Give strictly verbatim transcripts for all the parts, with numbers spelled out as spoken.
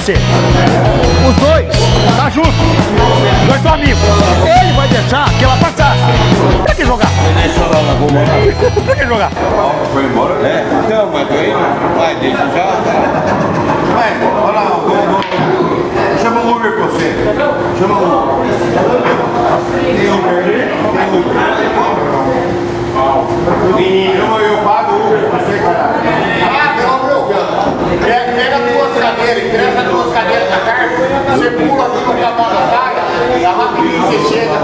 você. Os dois, tá junto. Os dois são amigos. Ele vai deixar aquela passar. Pra que jogar? Pra que jogar? Foi embora? É. Então, mas tô indo. Vai, deixa já. Vai, olha lá. Chama o Uber pra você. Chama o Uber. Tem Uber? Tem Uber. Menino, eu pago o Uber pra você, caralho. Ah, tem Uber. Pega, pega duas cadeiras, entrega duas cadeiras na carta, você pula tudo pra mão da cara, e a rapidinho você chega.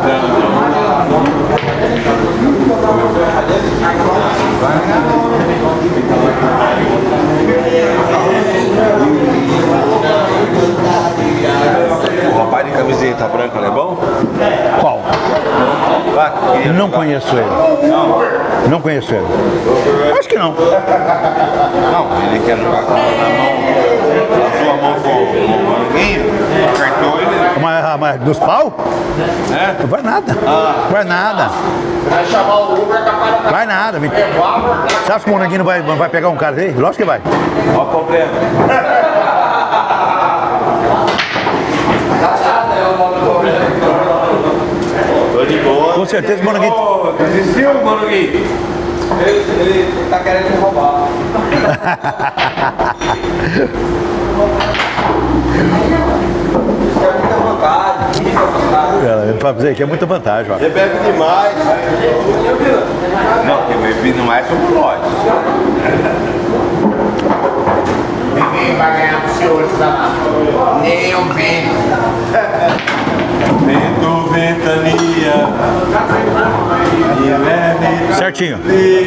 O rapaz de camiseta branca não é bom? Qual? Eu não conheço ele. Não. Não conheço ele. Acho que não. Não, ele quer jogar com a mão, a sua mão com o manguinho, apertou ele. Mas, mas dos pau? É? Não vai nada. Ah. Vai nada. Vai chamar o Uber capaz da Vai nada. Você acha que o Moranguinho não vai, não vai pegar um cara aí? Lógico que vai. Olha o problema. Tô de boa. Com certeza o Moranguinho. Oh, desistiu, Moranguinho? Ele, ele tá querendo me roubar. Ele vai dizer que é muita vantagem, ó. Você bebe demais. Não, quem bebe demais somos nós. Ninguém vai ganhar do senhor, nem o vento. Vento, ventania. Certinho.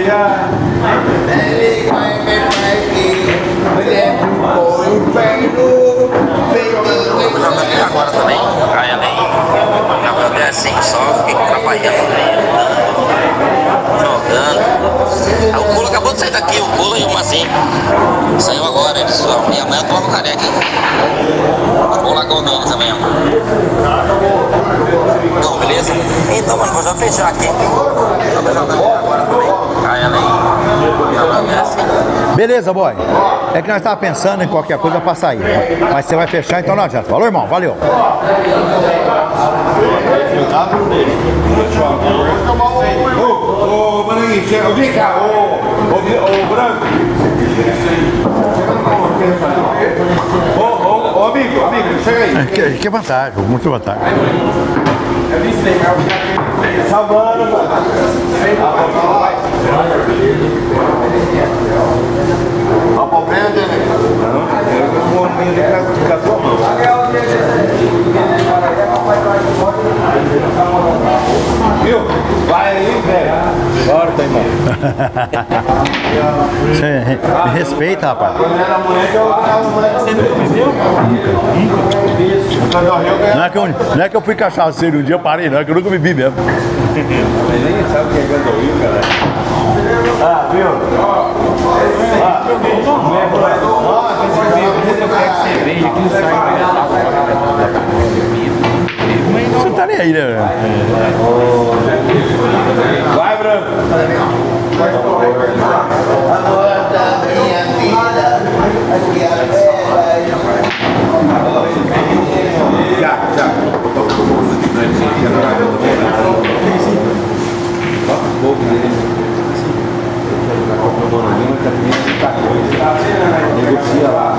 Agora também, aí além, jogador assim, só fiquei atrapalhando, jogando. Aí o Cula acabou de sair daqui, o Cula e o Mazinho. Saiu agora, eles só. E amanhã eu tomo um caneca, hein? Vou lá com o deles amanhã. Não, beleza? Então, mano, vou já fechar aqui. Agora também, aí além, jogador assim. Beleza, boy. É que nós estávamos pensando em qualquer coisa pra sair, né? Mas você vai fechar, então não adianta. Falou, irmão? Valeu. Ô, ô, Maninho, chega, vem cá, ô, ô, Branco. Ô, ô, ô, amigo, amigo, chega aí. Que, que vantagem, muito vantagem. Salvando, mano. Olha o problema dele. Não, eu vou com a tua mão. Viu? Vai aí, velho. Bora, tá, irmão. Você me respeita, rapaz. Quando era moleque, eu tava moleque. Você nunca bebeu? Não é, que eu, não é que eu fui cachaceiro um dia, eu parei, não, é que eu nunca bebi mesmo. Mas nem sabe o que é gasolina, cara. Ah, viu? Ah, Você não tá nem aí, né? vai, Branco. Já, já. Negocia lá.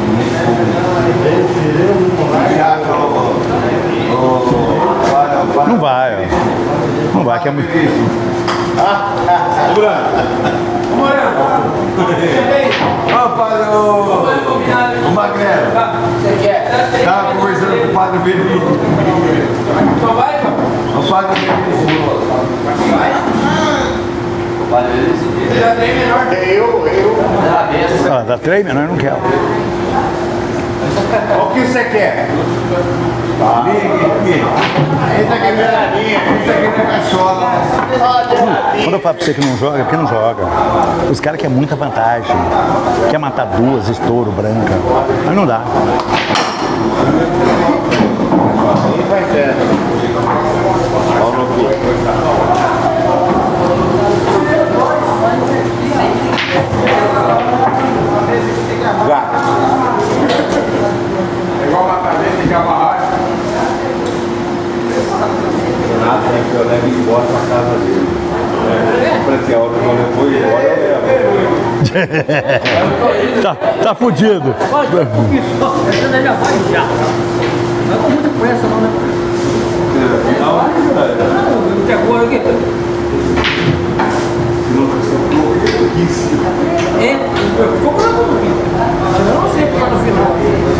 Não vai, ó. Não vai, que é muito difícil. Ô, Branco. Ô, Moreno. Rapaz, ô. Ô, Magrelo. Você quer? Tava conversando com o padre Benito. Então vai, mano. O padre Benito. Vai? O padre Benito. Você dá trem menor. Eu, eu. Ah, dá três menor, eu não quero. O que você quer? Entra aqui na linha, entra aqui na cachola. Quando eu falo pra você que não joga, é porque não joga. Os caras querem muita vantagem. Quer matar duas, estouro, branca. Mas não dá. Vai ter. Olha no cu. Gato. Nada, que eu levo embora pra casa dele. Pra que a hora que eu levo embora, eu levo. tá, tá fudido. Olha, tô com isso, ó. Essa daí já vai já. Não é com muita pressa, não, né? Não, não tem agora aqui. É, eu vou colocar no fim. Eu não sei porque no final.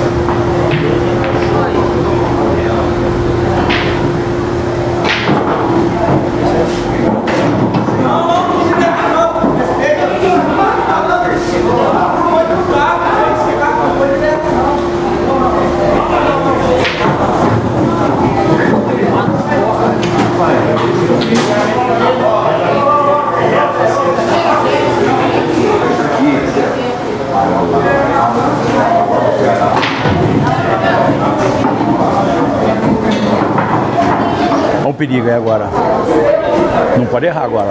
Olha o perigo aí agora. Não pode errar agora.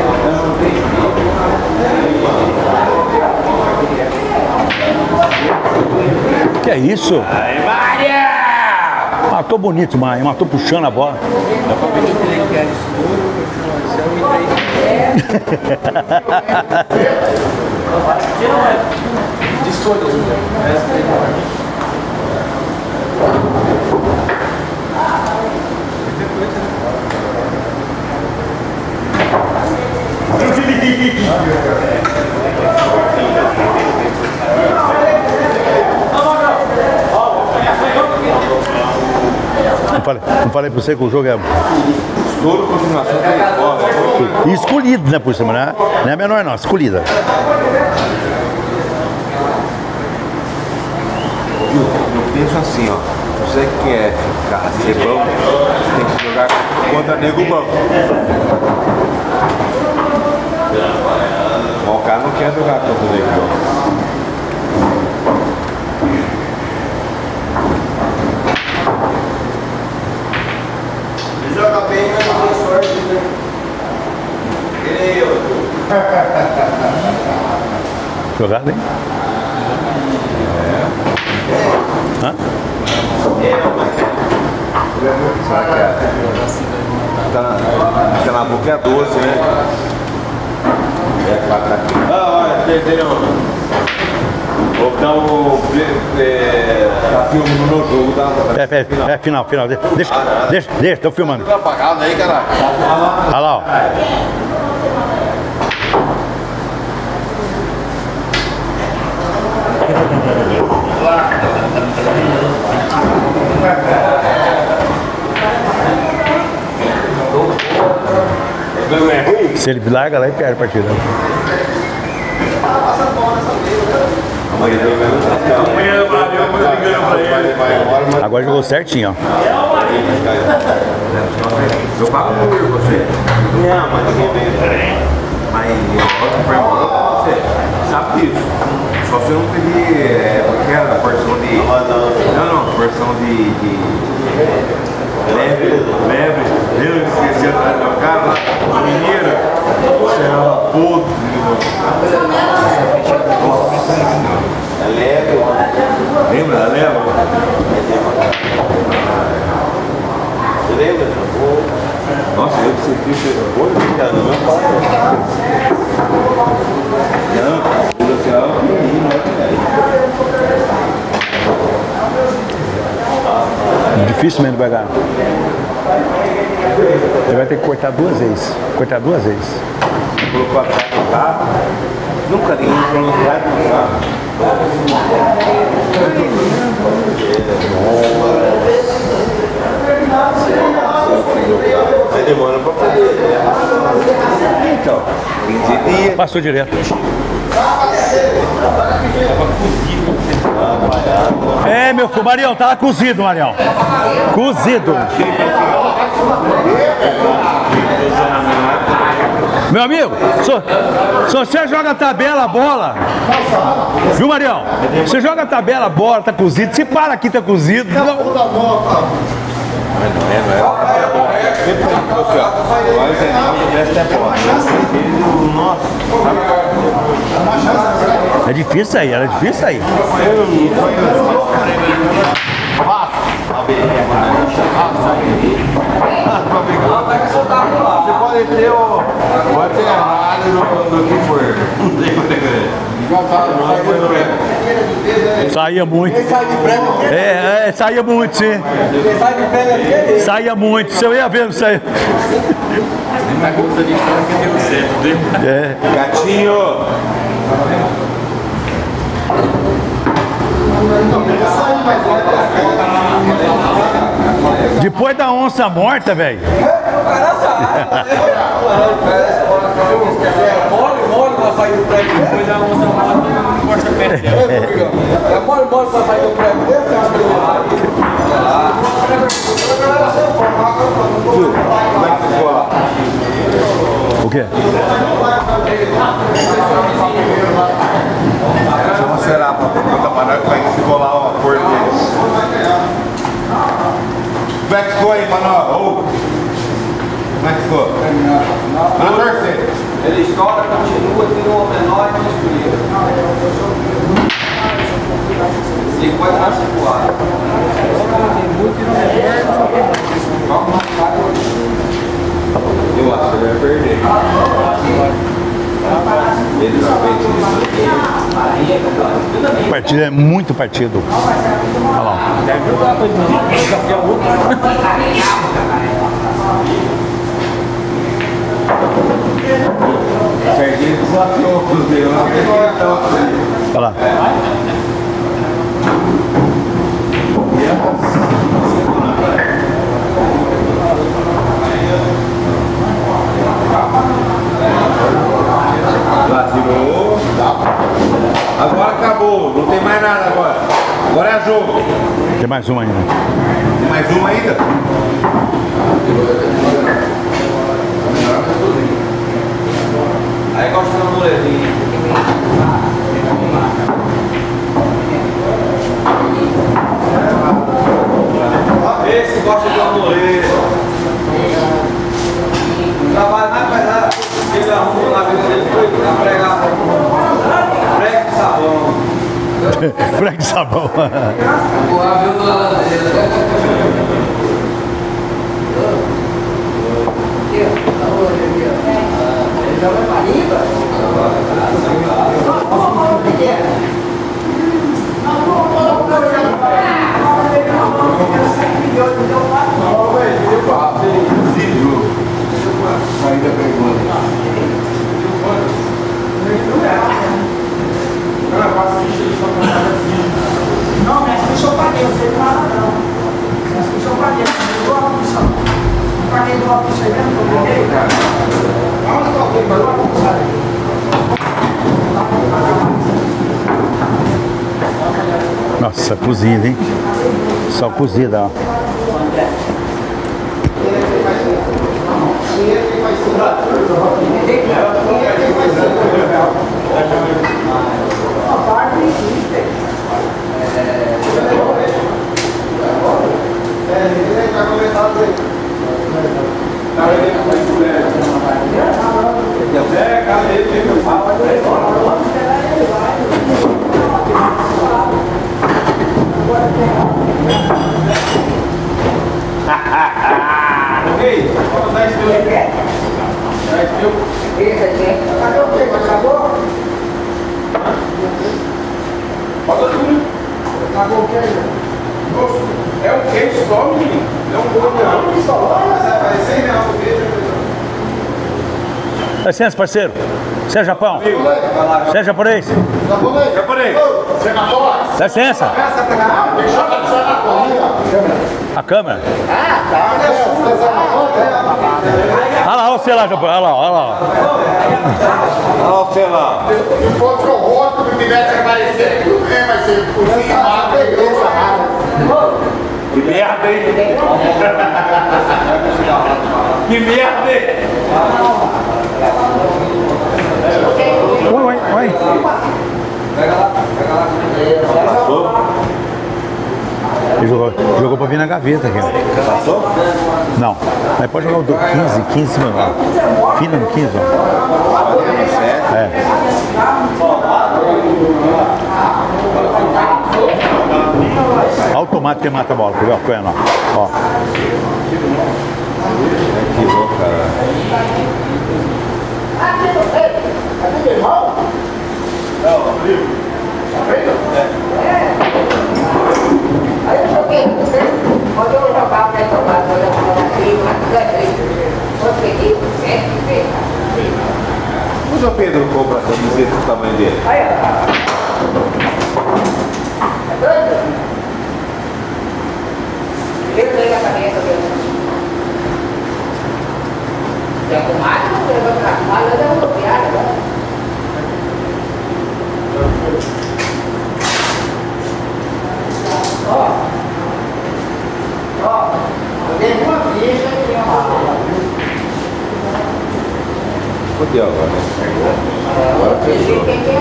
Que é isso? Aí, Maria! Matou bonito demais, matou puxando a bola. Dá pra ver que ele quer Não falei, não falei pra você que o jogo é Estouro, continuação, tem bola. e escolhido, né, por cima, né? Não é menor não, escolhida. Eu penso assim, ó. Você que quer ficar ser bom, tem que jogar contra nego bom. Mas o cara não quer jogar contra o nego bom. Joga bem, mas não tem sorte, né? Eu. Jogado, hein? É. Hã? Tá na, tá na boca é doce, né? É quatro aqui. Ah, olha, perderam. Vou dar um. É, tá filmando no jogo da. É, é, é final, final. Deixa, deixa, deixa, tô filmando. Tá apagado aí, caralho. Olha lá, ó. Se ele larga lá e perde a partida. Agora jogou certinho, ó. Eu pago por você. Não, mas ninguém vem. Mas você sabe disso. Só se eu não teve é, porque era a porção de. Não, não, porção de. de... Leve, leve, eu esqueci atrás do meu carro, a mineira, você era podre. É leve, lembra? É leve? Você lembra? Nossa, eu que senti esse podre, cara, no meu pai. Não, você é um menino, Difícil mesmo vai ganhar. Ele vai ter que cortar duas vezes. Cortar duas vezes. Colocou atrás do carro. Nunca ninguém falou atrás do carro. Aí demora pra fazer. Então, quinze dias. Passou direto. É, meu filho, Marião, tava cozido, Marião. Cozido. Meu amigo, se você joga a tabela, a bola. Viu, Marião? Você joga a tabela, a bola, tá cozido. Se para aqui, tá cozido. Não. Não é, não é. Sempre falei com você, ó. Mas é não, presta atenção. Nossa, É difícil aí, era difícil aí. Passa. deu. Pode ter errado no, no que for. Não tem como ter. Saía muito. Ele sai de prego aqui? É, é, saía muito, sim. Ele sai de prego aqui? Saía muito. Se eu ia ver, não saía. Tá contando de história que deu certo, viu? É. Gatinho! Depois da onça morta, velho. Mole, mole pra sair do prego. Depois a onça morta, não gosta perto dela. É mole, mole pra sair do prego. Você acha que ele vai? Como é que ficou lá? O quê? Deixa eu mostrar pra perguntar pra nós como é que ficou lá a cor deles. Como é que ficou aí pra nós? Ô, como é que ficou? Pra torcer. Ele estoura, continua, tira uma menor e escolher. Ele pode estar circulado. Eu acho que ele vai perder. Ele não fez isso. Partido é muito partido. Olha lá. Deve jogar pra desafiar o outro. Serginho desafiou os meus. Olha lá. Lá tirou. Agora acabou. Não tem mais nada agora. Agora é jogo. Tem mais uma ainda. Tem mais uma ainda? Aí gosta do molezinho. Esse gosta de amuleto. O trabalho mais pesado que ele arrumou na vida dele foi pra pregar prego de sabão. Prego de sabão. Não, mas acho que eu paguei, eu sei de nada não. Acho que eu paguei, eu dou a função. Eu paguei do ofício aí mesmo, que eu peguei. Aonde que eu paguei? Mas eu vou função aí. Nossa, cozida, hein? Só cozida, ó. Ei, vamos dar esse teu aí. Dá esse teu. Esse aqui. Cadê o quê? Acabou? Bota tudo. Acabou o quê? É um queijo só, menino. Não é um bolo, não. Mas vai cem reais o queijo. Dá licença, parceiro. Você é Japão? Você é japonês? Japonês. Dá licença. A câmera? Olha lá, olha você lá, Japão. Olha lá, olha lá. Olha o sei lá. Se fosse o rosto que tivesse aparecido, tudo bem, mas se fosse a pegou essa rara. Que merda, hein? Que merda, hein? Oi, oi, oi. Pega lá, pega lá. Passou? Ele jogou, jogou pra vir na gaveta aqui. Passou? Não, mas pode jogar o do quinze, quinze em cima, ó. Fina no quinze, ó. É. Automático que mata a bola, viu? Ó. Que louco, cara. Aqui no peito. Aqui do irmão? Não, livro. É. Aí eu joguei no peito. Quando eu jogava pra tomar, quando eu jogava aqui, ganhei. Quando peguei, sempre veio. O João Pedro compra a camiseta do tamanho dele. Aí, ó. É doido? Eu dei a cabeça dele. E a comadre não levou pra cá. A comadre é uma piada, né? Ó. Ó. Eu dei uma ficha e uma. Fodeu agora, né? Agora fechou.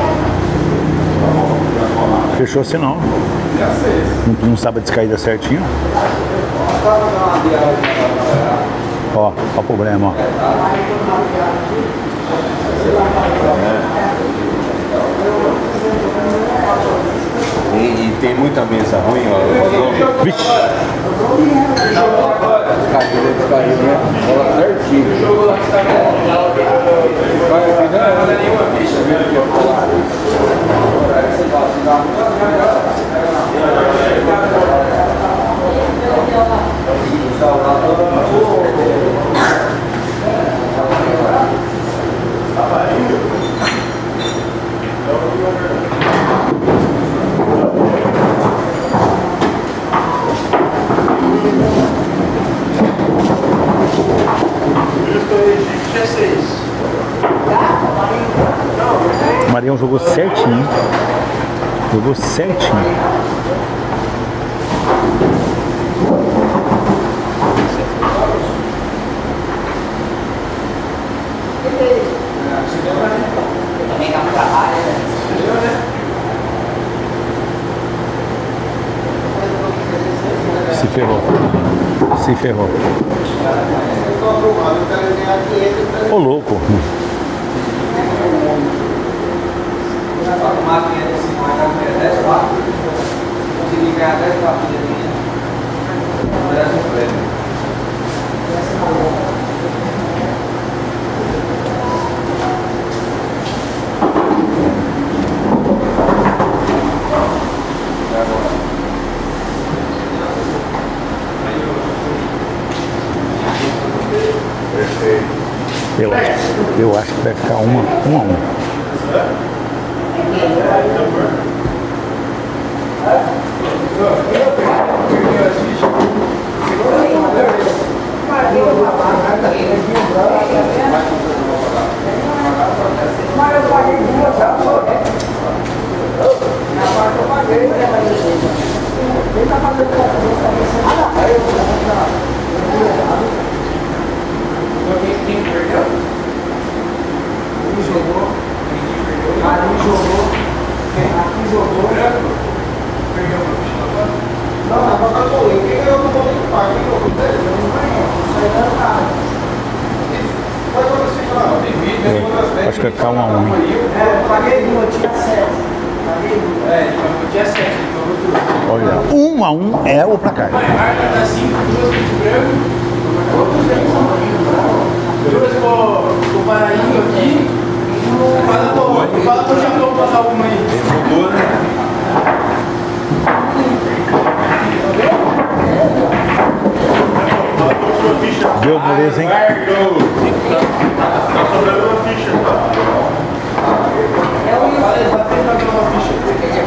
Fechou assim não. Não, não sabe a descaída certinho. Ó, ó o problema, ó. E, e tem muita mesa ruim, ó. Vixe! Caiu, caiu, né? Bola certinho. Jogou lá que tá vai aqui, não, não é nenhuma ficha, viu? Que eu vou falar. Aí você fala assim, dá O Marião jogou certinho. Jogou certinho. Também dá um trabalho, né? Se ferrou. Se ferrou. Ô louco. a máquina de cima, a dez partidas. Consegui ganhar dez partidas minhas. Merece um prêmio. Eu acho, eu acho que vai ficar uma, um a um. Mas eu paguei duas, já sou, né? Na parte eu paguei, ele tá fazendo conta. Aí eu vou dar. Quem perdeu? Um jogou, ali jogou, aqui jogou, perdeu uma ficha. Não, na boca eu colei. Quem ganhou no boleto de pai? Quem jogou dele? Eu não ganhei. Isso aí não é nada. Quais foram as fichas lá? Tem vídeo, Acho que vai ficar um a um. É, eu paguei duas, tinha sete. Paguei duas. É, eu tinha sete, ele pagou duas. Olha, um a um é o placar. Marca dá cinco, duas de branco. Duas pro Paraíba aqui. Fala pro, fala pro Japão passar uma aí. Mudou, né? Deu beleza, hein? Tá sobrando uma ficha, tá? Fala aí, tá tentando uma ficha.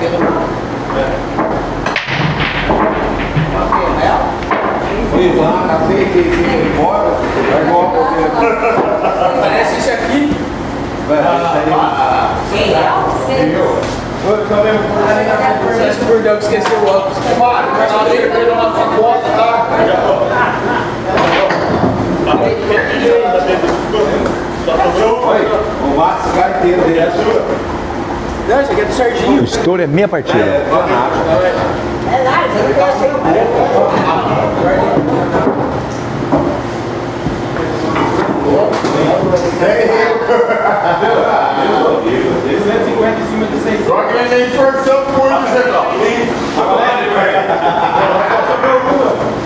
Fez lá, casei, fez embora. Vai igual. Parece isso aqui. Quem é você? Parece o bordão que esqueceu o óculos. Para, o carnaval perdeu uma facota, tá? O Max carteiro dele é sua. Não, isso aqui é do Serginho. O estouro é meia partida. É lá, você não quer ser duzentos e cinquenta em cima de seiscentos. Joga ele aí, forção por central.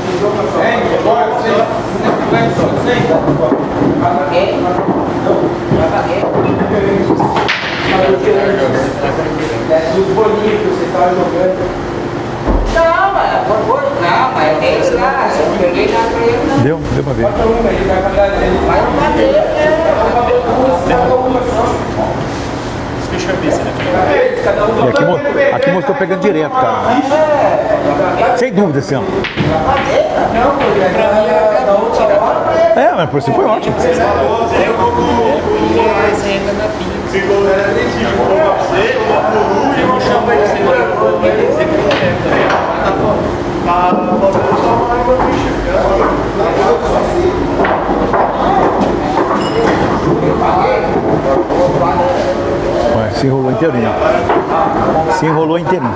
Hein, agora cem, cento e cinquenta em cima de cem. quem? Dos bolinhos que você estava jogando. Não, mas por favor, não, mas eu dei lá, eu peguei na frente. Deu, deu pra ver. Bota uma aí, vai pra dar dele. Vai pra bater, E aqui, mo aqui mostrou pegando direto, cara. Sem dúvida, assim, ó. É, mas por si foi ótimo. Ué, se enrolou inteirinho. Se enrolou inteirinho.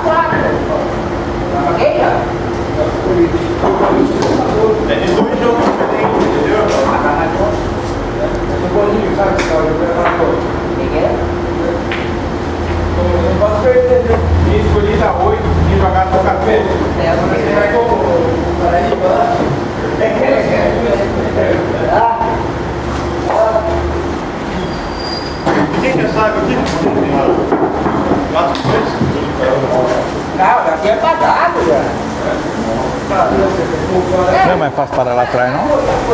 É de dois jogos diferentes, entendeu? O bolinho, sabe? Quem é? Não posso perder, né? Minha escolhida oito, e jogar no café. É, você vai com o Paraíba. É, é, é. Quem que sabe aqui? Quatro vezes? Não, daqui é badado, já. Não é mais fácil parar lá atrás, não?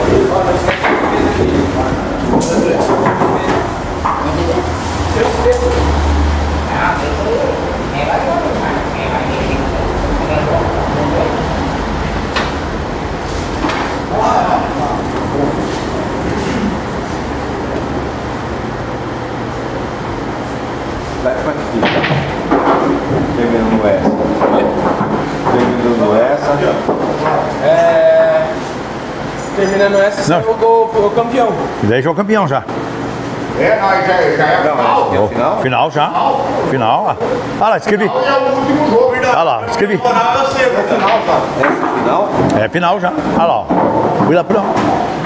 Vai pra aqui. Terminando essa. Terminando essa. É... Terminando essa, Não. você jogou o campeão. E daí já é o campeão já. É, nós já, já é final. Ó, final? Final já. Final, ó. Olha lá, escrevi. É o último jogo, verdade? Olha lá, escrevi. É final, tá? É final? É final já. Olha lá, ó. Fui lá pro não.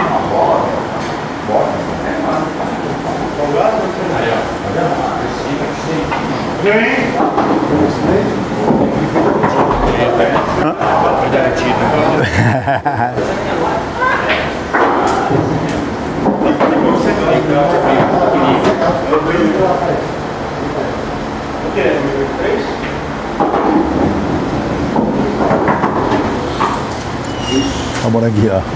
A moranguinha, ó.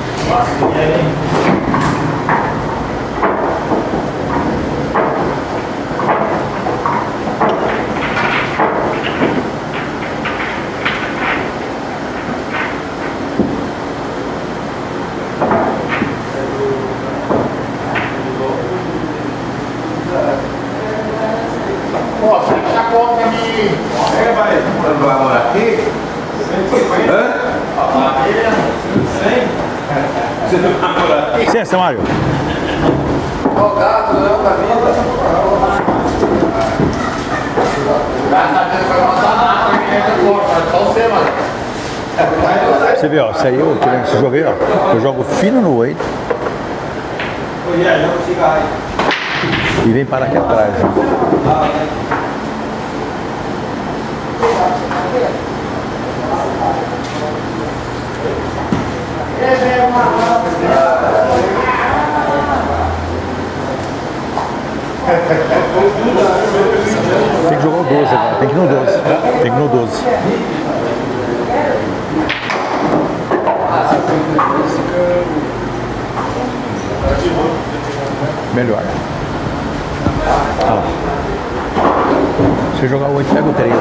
Ó, você que tá conta pra mim. É, vai. Você não vai morar aqui? Hã? Você não vai morar aqui? Licença, Mário. Ó, o gato, não, da vida. Graças a Deus vai passar nada aqui dentro do corpo, só você, mano. Você vê, ó, isso aí eu querendo esse jogo aí, ó. Eu jogo fino no oito e vem parar aqui atrás, ó. Tem que jogar o doze agora, tem que ir no doze. Tem que ir no doze. Melhor. Ah. Se jogar o oito, pega o treze.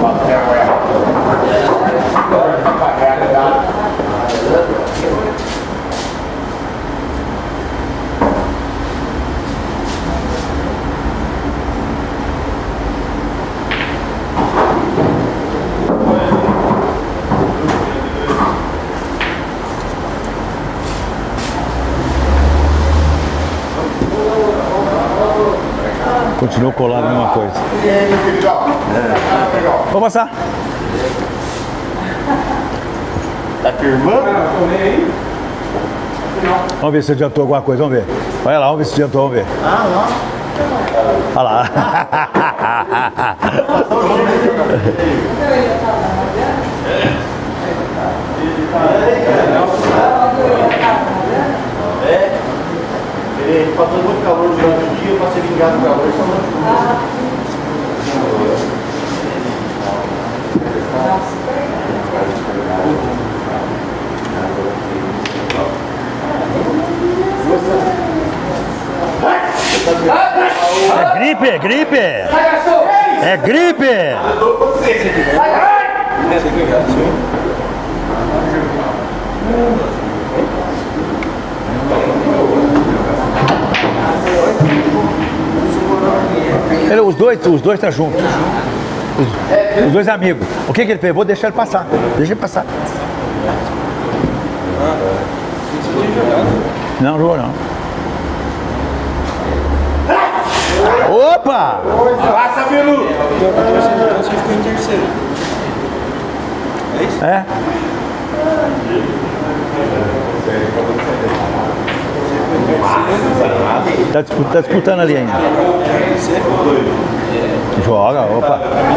Continua colado a mesma coisa. Vou passar. Tá firmando? Vamos ver se adiantou alguma coisa, vamos ver. Olha lá, vamos ver se adiantou, vamos ver. Ah, lá. Olha lá. É. Ele passou muito calor durante o xingado pra hoje, É gripe, é gripe! É gripe! Ele, os dois, os dois estão juntos. Os, os dois amigos. O que que ele fez? Vou deixar ele passar. Deixa ele passar. Não jogou não. Opa! Passa, Bilu! Acho que ficou em terceiro. É isso? É? Tá disputando, tá disputando ali ainda. Joga, opa.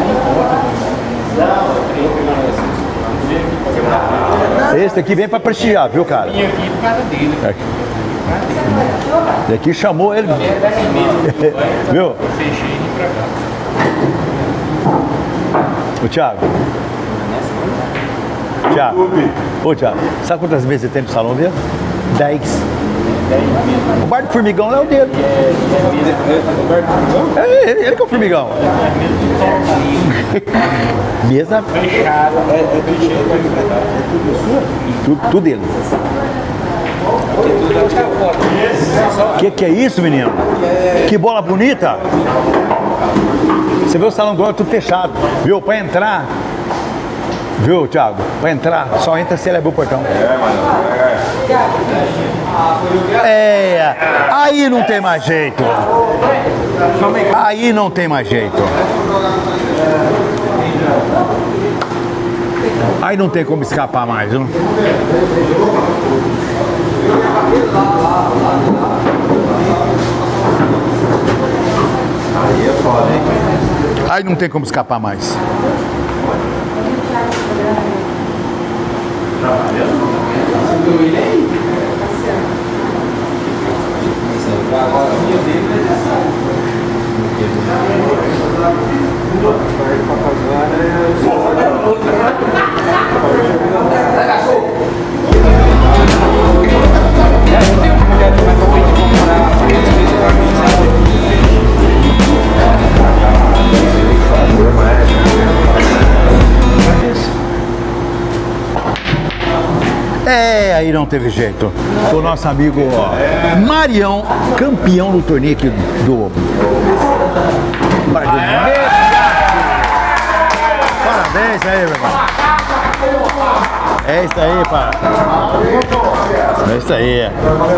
Esse aqui vem pra prestigiar, viu, cara? Esse aqui chamou ele. Viu? O Thiago. Thiago. Ô, Thiago, sabe quantas vezes você tem no salão dele? Dez. O bar do formigão é o dele. É ele, ele que é o formigão. Mesa fechada. É, é do jeito tudo, tudo dele. Que que é isso, menino? Que bola bonita! Você vê o salão agora tudo fechado, viu? Pra entrar, viu, Thiago? Pra entrar, só entra se ele abrir o portão. É, mano. É, aí não tem mais jeito. Aí não tem mais jeito. Aí não tem como escapar mais, viu? Aí é foda, hein? Aí não tem como escapar mais. É, aí não teve jeito. O nosso amigo ó, Marião, campeão do torneio aqui do Parabéns aí, meu irmão. É isso aí, pá. É isso aí.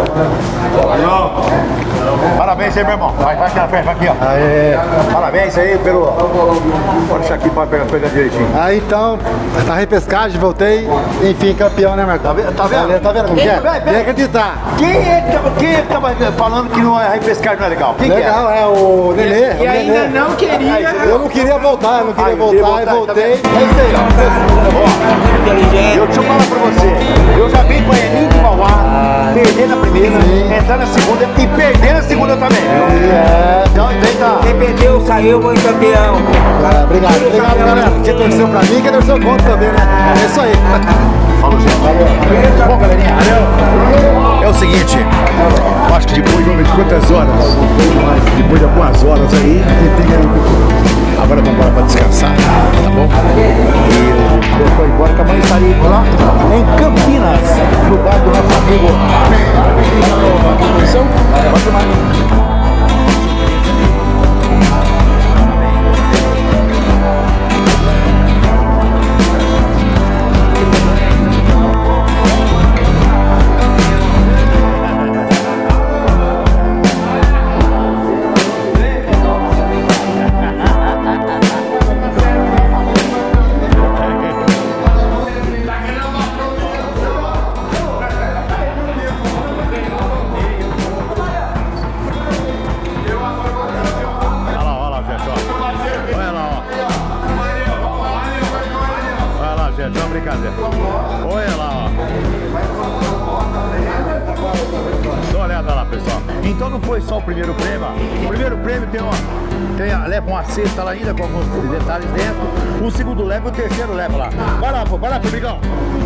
Parabéns aí, meu irmão. Vai, vai aqui na frente, vai aqui, ó. Aê. Parabéns aí pelo... Pode deixar aqui para pegar, pegar direitinho. Aí então, tá repescagem, voltei. Enfim, campeão, né, Marcos? Tá vendo? Tá vendo? Tá vendo como que é? Tem que acreditar. Quem é que tava, quem é que tava falando que não é repescagem, não é legal? Quem legal, que é? é o Nenê. E, e ainda Nenê. não queria. Eu não queria voltar, eu não queria Aí, voltar, voltar, e tá voltei. É isso aí, ó. Eu deixa eu falar pra você. Eu já vi Baianinho de Mauá perder na primeira, Sim. entrar na segunda e perder na segunda também. É. Então, então, Quem perdeu, saiu, foi campeão. É, obrigado, obrigado, galera. Quem torceu pra mim, quem torceu contra também, né? É isso aí. Falou, gente. Valeu. Bom, galerinha. Valeu. É o seguinte, eu acho que depois de quantas horas, depois de algumas horas aí, agora vamos embora pra descansar, tá bom? E eu tô embora que amanhã estarei lá em Campinas, no bar do nosso amigo. Vai tomar. Então não foi só o primeiro prêmio. O primeiro prêmio tem uma, tem a, leva uma cesta lá ainda com alguns detalhes dentro. O segundo leva e o terceiro leva lá. Vai lá, pô, vai lá, Formigão.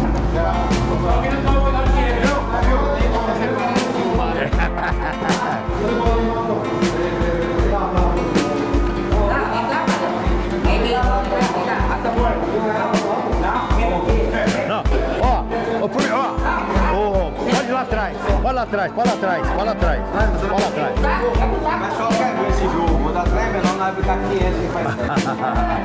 Não, ó, ó, ó, pode ir lá atrás, pode lá atrás, pode lá atrás, pode lá atrás, pode lá atrás. Mas só quer ver esse jogo, vou dar três, melhor não ficar quinhentos que faz tempo.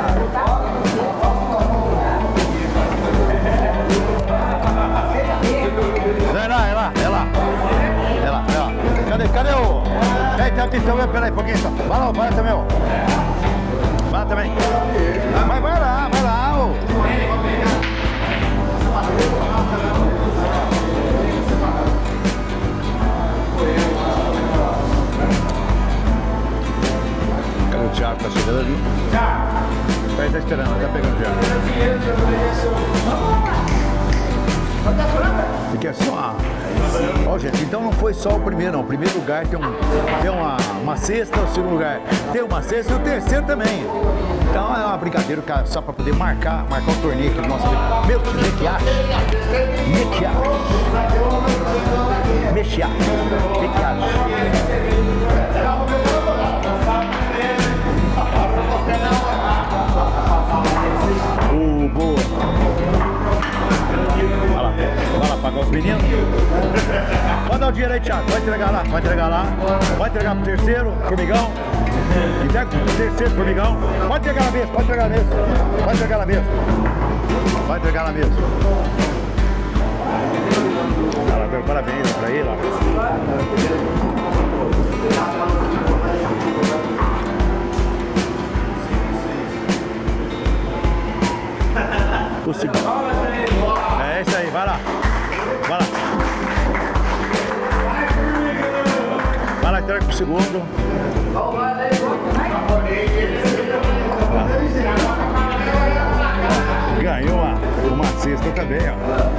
Vai lá, é lá, é lá, é lá, é lá. Cadê, cadê o... Ei, tem aqui também, peraí, um pouquinho só. Vai lá, vai lá também, ó. Vai lá também. Mas vai lá, vai lá, ô. Cadê o Thiago? Tá chegando ali? Ele tá esperando, tá pegando o Thiago. Porque é só... Ó, gente, então não foi só o primeiro, não. O primeiro lugar tem, um, tem uma, uma cesta, o segundo lugar tem uma cesta e o terceiro também. Então é uma brincadeira, cara, só pra poder marcar, marcar o torneio aqui do nosso amigo. Meu, Mequiache. Mequiache. Mequiache. Mequiache. O boa. Vai lá, vai lá pagar os meninos. Pode dar o dinheiro aí, Thiago. Vai entregar lá, vai entregar lá. Vai entregar pro terceiro, Formigão. Entrega pro terceiro, Formigão. Pode entregar na mesa, pode entregar na mesa. Pode entregar na mesa. Vai entregar na mesa. Ela, parabéns pra ele, ó. O segundo. É isso aí, vai lá. Vai lá. Vai lá, entrega pro segundo. Ganhou uma, uma cesta também, ó.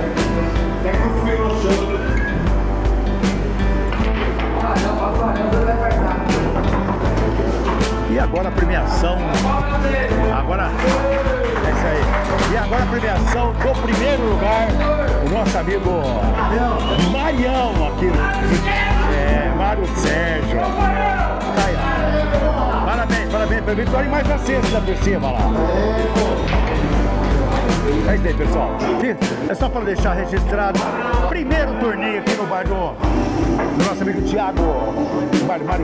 E agora a premiação. Agora é isso aí. E agora a premiação do primeiro lugar, o nosso amigo Marião aqui. É, Mário Sérgio. Tá aí, ó. Parabéns, parabéns pela vitória e mais uma cesta por cima lá. É isso aí, pessoal. É só para deixar registrado. Primeiro torneio aqui no bar do, do nosso amigo Thiago. No bar do Mário.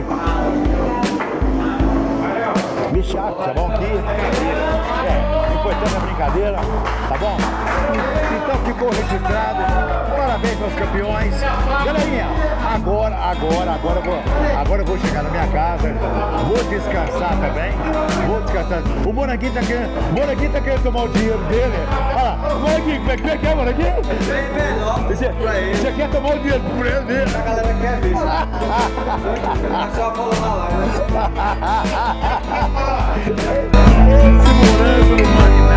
Mequiache, tá bom? Aqui. É, importante a brincadeira, tá bom? Então ficou registrado. Parabéns aos campeões. Galerinha, agora, agora, agora eu vou, agora eu vou chegar na minha casa. Vou descansar também. Vou descansar. O Moranguinho tá querendo, o Moranguinho tá querendo tomar o dinheiro dele. Olha lá, Moranguinho, como é que é, que é, Moranguinho? Bem melhor Você, pra ele. você quer tomar o dinheiro por ele dele? A galera quer ver isso. É só falar na live. Esse morango no magnético.